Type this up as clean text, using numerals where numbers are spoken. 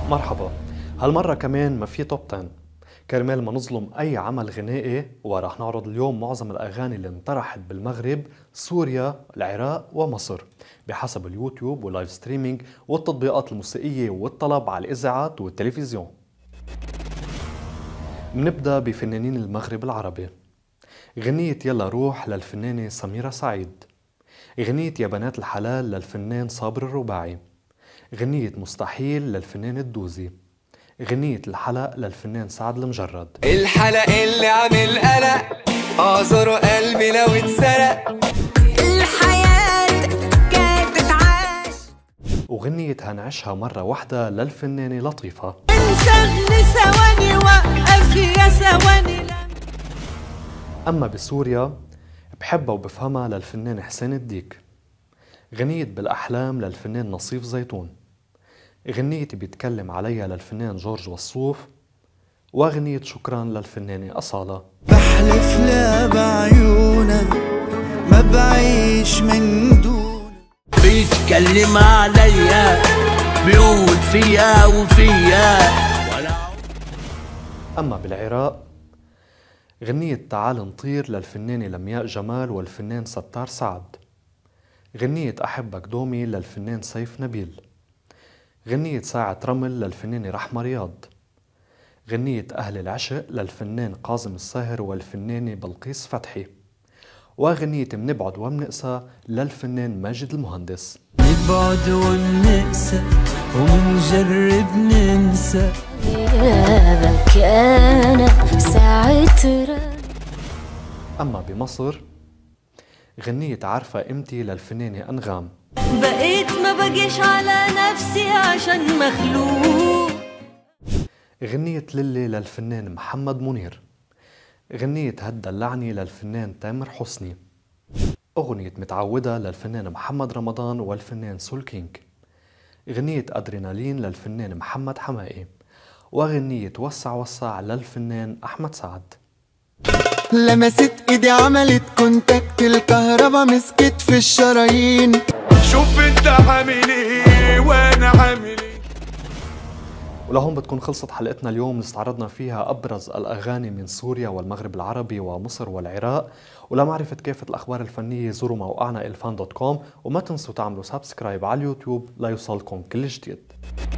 مرحبا. هالمرة كمان ما في توب 10 كرمال ما نظلم أي عمل غنائي، ورح نعرض اليوم معظم الأغاني اللي انطرحت بالمغرب، سوريا، العراق ومصر بحسب اليوتيوب واللايف ستريمينج والتطبيقات الموسيقية والطلب على الإذاعات والتلفزيون. منبدأ بفنانين المغرب العربي. غنية يلا روح للفنانة سميرة سعيد. غنية يا بنات الحلال للفنان صابر الرباعي. غنية مستحيل للفنان الدوزي. غنية الحلق للفنان سعد المجرد. الحلق اللي عامل قلق اعذره قلبي لو اتسرق. الحياة كانت تتعاش. وغنية هنعيشها مرة واحدة للفنانة لطيفة. انسغني ثواني وقف يا ثواني. أما بسوريا بحبها وبفهمها للفنان حسين الديك. غنية بالأحلام للفنان نصيف زيتون. غنية بيتكلم عليها للفنان جورج وصوف. وغنية شكرا للفنانة أصالة. بحلف لا بعيونك ما بعيش من دون. بيتكلم عليا بيقول فيا وفيا. أما بالعراق غنية تعال نطير للفنانة لمياء جمال والفنان ستار سعد. غنية أحبك دومي للفنان سيف نبيل. غنية ساعة رمل للفنانة رحمة رياض. غنية أهل العشق للفنان قاسم الساهر والفنانة بلقيس فتحي. وغنية منبعد ومنقسى للفنان ماجد المهندس. نبعد ونقسى ومنجرب ننسى. غيابك أنا ساعة. أما بمصر غنية عارفة إمتي للفنانة أنغام. بقيت ما بجيش على نفسي عشان مخلوق. غنية للي للفنان محمد منير. غنية هدى اللعني للفنان تامر حسني. أغنية متعودة للفنان محمد رمضان والفنان سول كينج. غنية أدرينالين للفنان محمد حمائي. وغنية وسع وسع للفنان أحمد سعد. لمست ايدي عملت كونتاكت الكهربا مسكت في الشرايين. شوف انت عامل ايه وانا عامل ايه. ولهون بتكون خلصت حلقتنا اليوم اللي استعرضنا فيها أبرز الأغاني من سوريا والمغرب العربي ومصر والعراق. ولمعرفة كافة الأخبار الفنية زوروا موقعنا elfan.com، وما تنسوا تعملوا سبسكرايب على اليوتيوب ليوصلكم كل جديد.